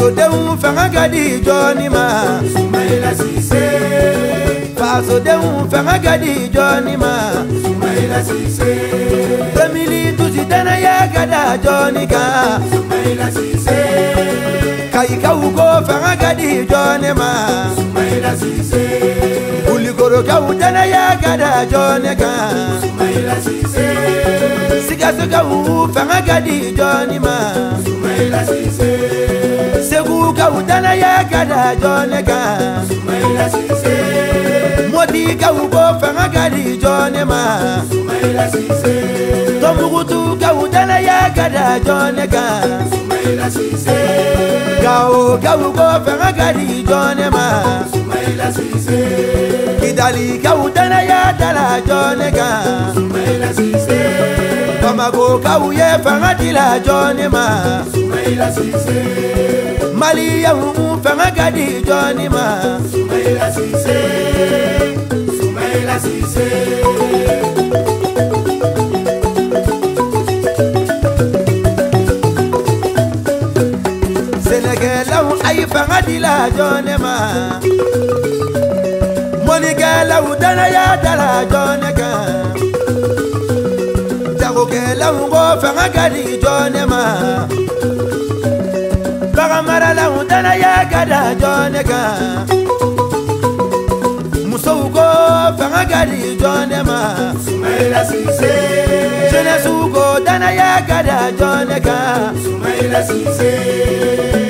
Faso de fanga gadi Johnny ma Soumaïla Cissé. Faso de fanga gadi Johnny ma Soumaïla Cissé. 2012 dana ya gada Johnny ka Soumaïla Cissé. Kaika ugo fanga gadi Johnny ma Soumaïla Cissé. Uligoro ka udana ya gada Johnny ka Soumaïla Cissé. Sigaso ka fanga gadi Johnny ma Soumaïla Cissé. Segu ka udana ya gada Johnny ka Soumaïla Cissé. Moti ka ugo fanga gadi Johnny ma Soumaïla Cissé. Tomugutu ka udana ya gada Johnny ka Soumaïla Cissé. Gao ka ugo fanga gadi Johnny ma Soumaïla Cissé. Kidali ka udana ya dala Johnny ka Soumaïla Cissé. Bamako ka uye fanga dila Johnny ma Soumaïla Cissé. Mali ya fanga gadi Johnny ma Soumaïla Cissé. Soumaïla Cissé. Sénégal ay fanga dila Johnny ma Monigala udana ya dala Johnny ka Jago kela ungo fanga gadi Johnny ma Bagamara la udana ya gada Johnny ka Muso ugo fanga gadi Johnny ma Soumaïla Cissé. Jeunesse ugo dana ya gada Johnny ka Soumaïla Cissé.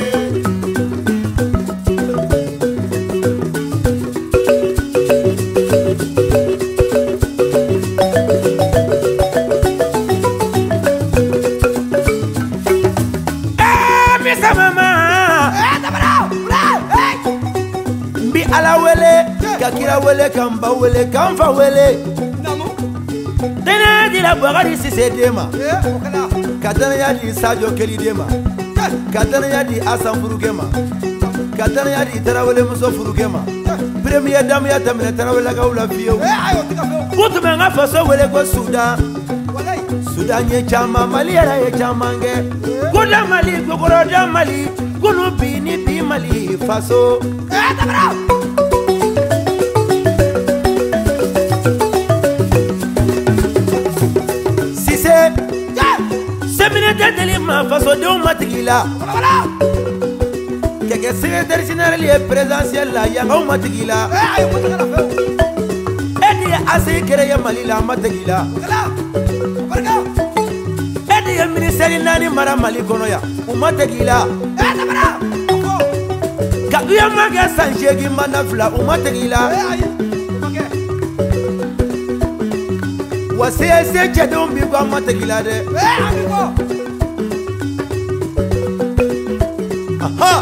Ala wele, kakira wele, kamba wele, kamfa wele. Dena di la Bouhakari Cissé dema. Katana ya di Sadio Keli dema. Katana ya di Assane Furugema. Katana ya di Tarawele Muso Furugema. Premier dame ya tamina Tarawele kaula fiyo. Kutu menga faso wele ko Sudan. Sudan ye chama Mali ya ye chamange. Kula Mali kokoro da Mali. Kunu bini bi Mali faso. Cissé, Séminaire de ma façon de matigila. Quelques secrétaires généraux présidentiels là, y'a un matigila. Et il y a assez créé Malila matigila. Et il y a un ministère nani mara Mali konoya, ou matigila. Kaguya maga sanjegi manafla, ou matigila. Wase se chedon bi kwa mategila de. Aha.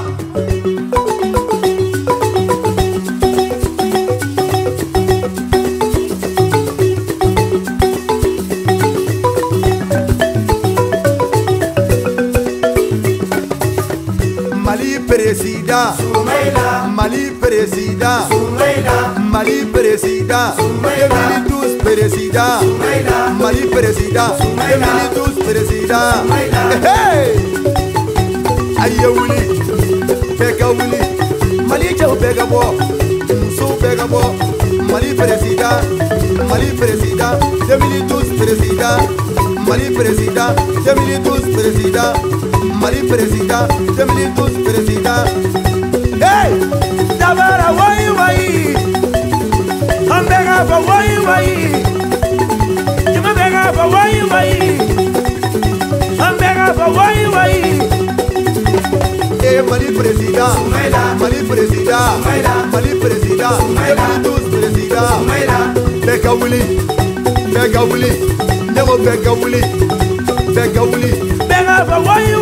Mali président Soumaïla. Mali président Soumaïla. Mali président Soumaïla. 2012 président Soumaïla. Mali président Soumaïla. 2012 président Soumaïla. Hey aye wuli bega wuli Mali jaw bega bo so bega bo Mali président 2012 président Mali président 2012 président Mali président 2012 président. Hey Dabara wai wai Ambega ba wai wai Jima bega ba wai wai Ambega ba wai wai. Eh Mali président Soumaïla. Mali président Soumaïla. Mali président Soumaïla. 2012 président Soumaïla. Bega wuli Bega wuli Nemo bega wuli Bega wuli Bega ba wai